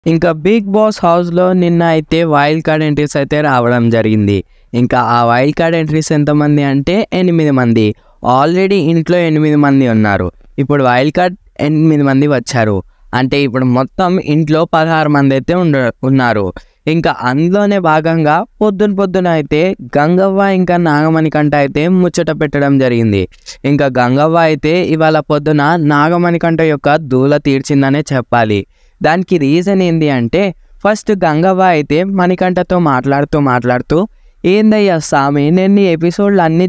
ఇంకా 'big boss' హౌస్‌లో నిన్న అయితే వైల్డ్ కార్డ్ ఎంట్రీస్ అయితే రావడం జరిగింది. ఇంకా ఆ వైల్డ్ కార్డ్ ఎంట్రీస్ ఎంతమంది అంటే 8 మంది. ఆల్రెడీ ఇంట్లో 8 మంది ఉన్నారు. ఇప్పుడు వైల్డ్ కార్డ్ 8 మంది వచ్చారు. అంటే ఇప్పుడు మొత్తం ఇంట్లో 16 మంది అయితే ఉన్నారు. ఇంకా అందులోనే భాగంగా పొద్దున అయితే గంగవ్వ ఇంకా నాగమణికంఠ అయితే ముచ్చట పెట్టడం జరిగింది. ఇంకా గంగవ్వ అయితే ఇవాళ పొద్దున నాగమణికంఠ యొక్క దూల తీర్చిందనే చెప్పాలి. దానికి రీజన్ ఏంది అంటే ఫస్ట్ గంగవ్వ అయితే మణికంఠతో మాట్లాడుతూ ఏందయ్యా స్వామి, నేను నీ ఎపిసోడ్లు అన్నీ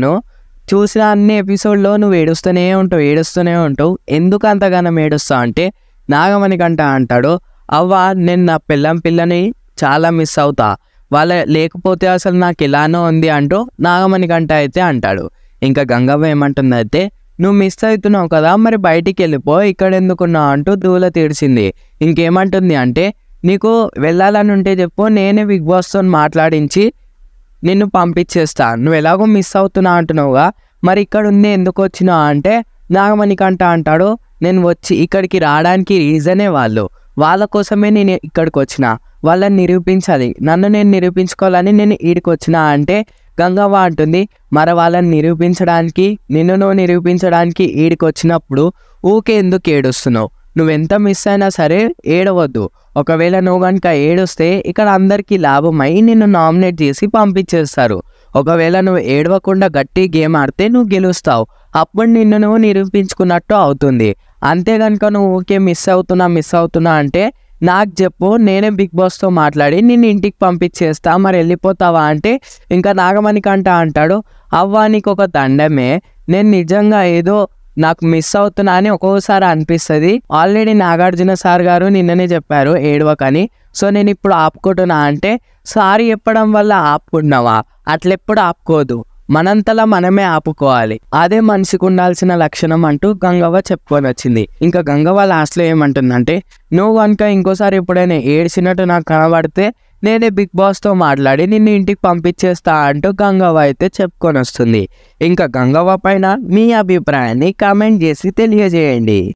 చూసిన అన్ని ఎపిసోడ్లో నువ్వు ఏడుస్తూనే ఉంటావు ఎందుకు అంతగానం ఏడుస్తావు అంటే నాగమణికంఠ అంటాడు, అవ్వ నేను నా పిల్లని చాలా మిస్ అవుతా, వాళ్ళ లేకపోతే అసలు నాకు ఎలానో ఉంది అంటూ నాగమణికంఠ అయితే అంటాడు. ఇంకా గంగవ్వ ఏమంటుందైతే, నువ్వు మిస్ అవుతున్నావు కదా, మరి బయటికి వెళ్ళిపో, ఇక్కడ ఎందుకున్నావు అంటూ దూల తీర్చింది. ఇంకేమంటుంది అంటే, నీకు వెళ్ళాలని ఉంటే చెప్పు, నేనే బిగ్ బాస్తో మాట్లాడించి నిన్ను పంపించేస్తా, నువ్వు ఎలాగో మిస్ అవుతున్నా అంటున్నావుగా, మరి ఇక్కడ ఉంది ఎందుకు వచ్చినావు అంటే నాగమణికంఠ అంటాడు, నేను వచ్చి ఇక్కడికి రావడానికి రీజనే వాళ్ళ కోసమే నేను ఇక్కడికి వచ్చిన, వాళ్ళని నిరూపించాలి, నన్ను నేను నిరూపించుకోవాలని నేను ఈడికి వచ్చిన అంటే గంగవ్వ అంటుంది, మరి వాళ్ళని నిరూపించడానికి నిన్ను నిరూపించడానికి ఈడికి వచ్చినప్పుడు ఊకే ఎందుకు ఏడుస్తున్నావు, నువ్వెంత మిస్ అయినా సరే ఏడవద్దు, ఒకవేళ నువ్వు కనుక ఏడుస్తే ఇక్కడ అందరికీ లాభమై నిన్ను నామినేట్ చేసి పంపించేస్తారు, ఒకవేళ నువ్వు ఏడవకుండా గట్టి గేమ్ ఆడితే నువ్వు గెలుస్తావు, అప్పుడు నిన్ను నువ్వు నిరూపించుకున్నట్టు అవుతుంది. అంతే కనుక నువ్వు ఊకే మిస్ అవుతున్నా అంటే నాకు చెప్పు, నేనే బిగ్ బాస్తో మాట్లాడి నిన్ను ఇంటికి పంపించేస్తా, మరి వెళ్ళిపోతావా అంటే ఇంకా నాగమణికంఠ అంటాడు, అవ్వ నీకు ఒక దండమే, నేను నిజంగా ఏదో నాకు మిస్ అవుతున్నా అని ఒక్కోసారి అనిపిస్తుంది, ఆల్రెడీ నాగార్జున సార్ గారు నిన్ననే చెప్పారు ఏడవకని, సో నేను ఇప్పుడు ఆపుకుంటున్నా అంటే సారీ చెప్పడం వల్ల ఆపుకున్నావా, అట్లెప్పుడు ఆపుకోదు, మనంతలా మనమే ఆపుకోవాలి, అదే మనిషికి ఉండాల్సిన లక్షణం అంటూ గంగవ్వ చెప్పుకొని వచ్చింది. ఇంకా గంగవ్వ లాస్ట్లో ఏమంటుందంటే, నువ్వు కనుక ఇంకోసారి ఎప్పుడైనా ఏడ్చినట్టు నాకు కనబడితే నేనే బిగ్ బాస్తో మాట్లాడి నిన్ను ఇంటికి పంపించేస్తా అంటూ గంగవ్వ అయితే చెప్పుకొని వస్తుంది. ఇంకా గంగవ్వ పైన మీ అభిప్రాయాన్ని కామెంట్ చేసి తెలియజేయండి.